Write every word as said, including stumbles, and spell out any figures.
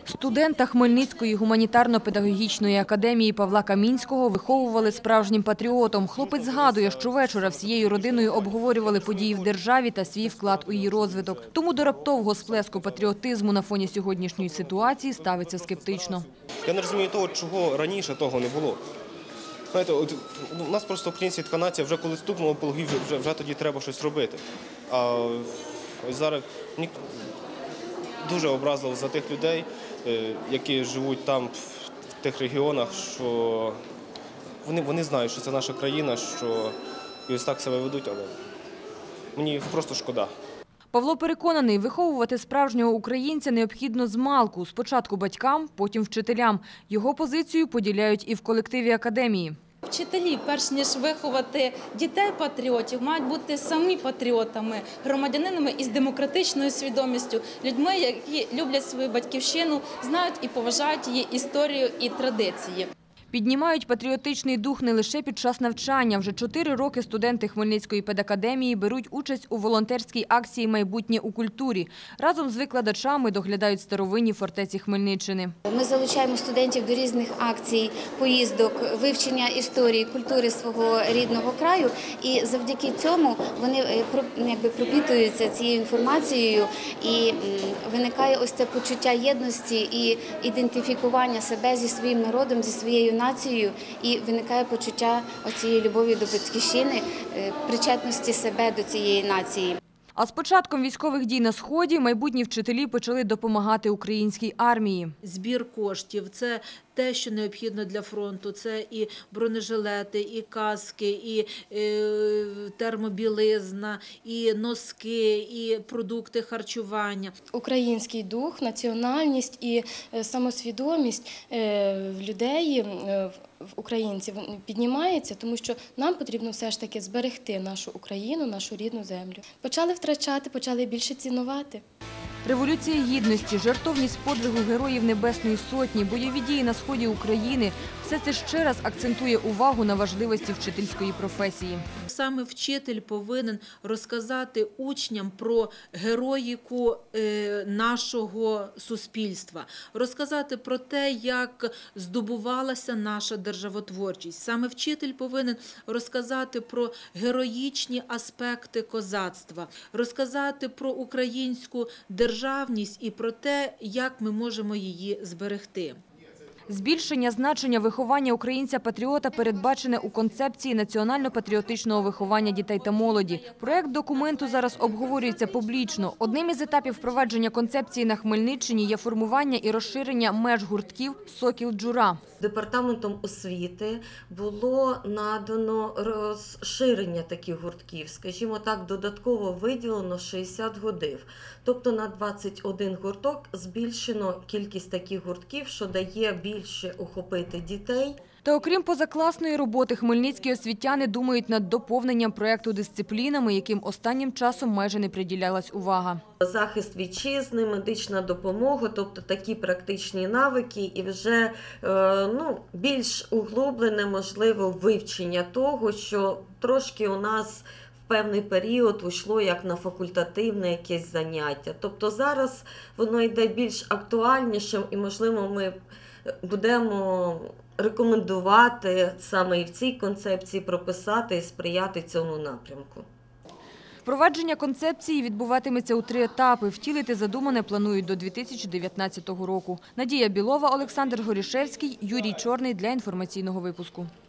Студента Хмельницької гуманітарно-педагогічної академії Павла Камінського виховували справжнім патріотом. Хлопець згадує, що вечора всією родиною обговорювали події в державі та свій вклад у її розвиток. Тому до раптового сплеску патріотизму на фоні сьогоднішньої ситуації ставиться скептично. Я не розумію того, чого раніше того не було. Знаєте, от у нас просто українська така нація, вже коли стукнуло по голові, вже, вже тоді треба щось робити. А ось зараз мені дуже образливо за тих людей, які живуть там, в тих регіонах, що вони, вони знають, що це наша країна, що і ось так себе ведуть, але мені просто шкода. Павло переконаний, виховувати справжнього українця необхідно змалку. Спочатку батькам, потім вчителям. Його позицію поділяють і в колективі академії. Вчителі, перш ніж виховати дітей-патріотів, мають бути самі патріотами, громадянинами із демократичною свідомістю, людьми, які люблять свою батьківщину, знають і поважають її історію і традиції. Піднімають патріотичний дух не лише під час навчання. Вже чотири роки студенти Хмельницької педакадемії беруть участь у волонтерській акції «Майбутнє у культурі». Разом з викладачами доглядають старовинні фортеці Хмельниччини. Ми залучаємо студентів до різних акцій, поїздок, вивчення історії, культури свого рідного краю. І завдяки цьому вони якби пропитуються цією інформацією і виникає ось це почуття єдності і ідентифікування себе зі своїм народом, зі своєю нацією, і виникає почуття оцієї любові до батьківщини, причетності себе до цієї нації. А з початком військових дій на Сході майбутні вчителі почали допомагати українській армії. Збір коштів – це те, що необхідно для фронту. Це і бронежилети, і каски, і е, термобілизна, і носки, і продукти харчування. Український дух, національність і самосвідомість людей, українців, піднімається, тому що нам потрібно все ж таки зберегти нашу Україну, нашу рідну землю. Почали втрачати, почали більше цінувати. Революція Гідності, жертовність подвигу Героїв Небесної Сотні, бойові дії на сході України – все це ще раз акцентує увагу на важливості вчительської професії. Саме вчитель повинен розказати учням про героїку нашого суспільства, розказати про те, як здобувалася наша державотворчість. Саме вчитель повинен розказати про героїчні аспекти козацтва, розказати про українську державність і про те, як ми можемо її зберегти. Збільшення значення виховання українця-патріота передбачене у концепції національно-патріотичного виховання дітей та молоді. Проект документу зараз обговорюється публічно. Одним із етапів впровадження концепції на Хмельниччині є формування і розширення меж гуртків «Сокіл-Джура». Департаментом освіти було надано розширення таких гуртків. Скажімо так, додатково виділено шістдесят годин. Тобто на двадцять один гурток збільшено кількість таких гуртків, що дає більше охопити дітей. Та окрім позакласної роботи, хмельницькі освітяни думають над доповненням проєкту дисциплінами, яким останнім часом майже не приділялась увага. Захист вітчизни, медична допомога, тобто такі практичні навики і вже ну, більш углублене, можливо, вивчення того, що трошки у нас в певний період йшло як на факультативне якесь заняття. Тобто зараз воно йде більш актуальнішим і, можливо, ми будемо рекомендувати саме і в цій концепції прописати і сприяти цьому напрямку. Впровадження концепції відбуватиметься у три етапи. Втілити задумане планують до дві тисячі дев'ятнадцятого року. Надія Білова, Олександр Горішевський, Юрій Чорний для інформаційного випуску.